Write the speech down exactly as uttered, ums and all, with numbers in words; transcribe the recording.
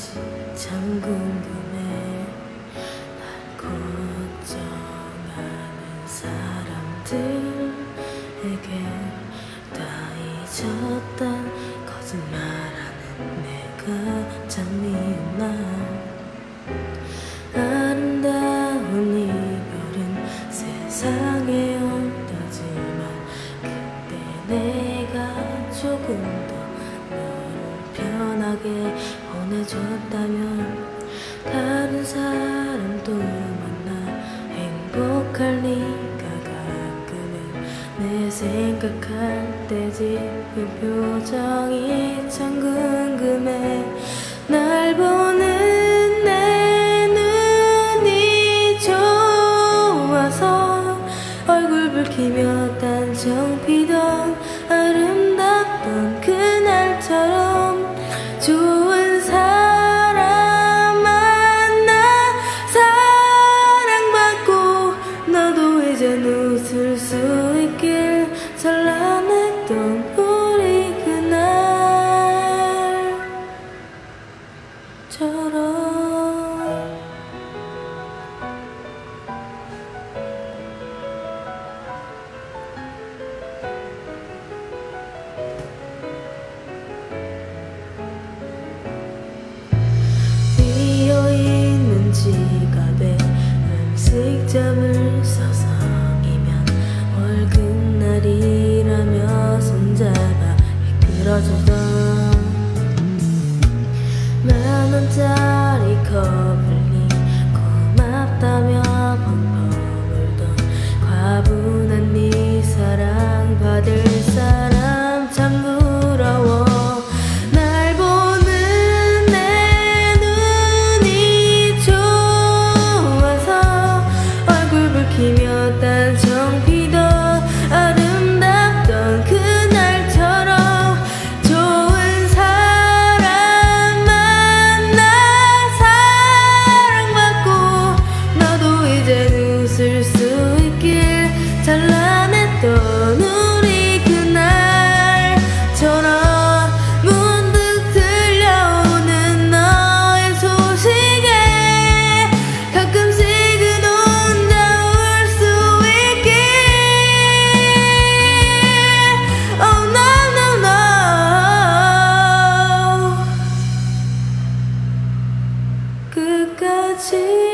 건지 참 궁금해. 날 걱정하는 사람들에게 다 잊었단 거짓말하는 내가 참 미운 날. 아름다운 이별은 세상에 없다지만 그때 내가 조금 더 너를 편하게 보내줬다면 다른 사람도 만나 행복할 리가. 가끔은 내 생각할 때 지은 표정이 참 궁금해. 날 보는 얼굴 붉히며 단청 피던 아름답던 그날처럼 좋은 사람 만나 사랑받고 너도 이젠 웃을 수 있길. 찬란했던 우리 그날처럼. 비어있는 지갑에 음식점을 서성이면 월급날이라며 손잡아 이끌어주던 만원짜리 커플링 고맙다며 펑펑 울던 과분한 네 사랑 받을 사람 참 부러워. 단청 피던 아름답던 그날처럼 좋은 사람 만나 사랑받고 너도 이젠 웃을 수 있길. 찬란했던 우리 그날처럼. 문득 들려오는 너의 소식에 가끔씩은 끝까지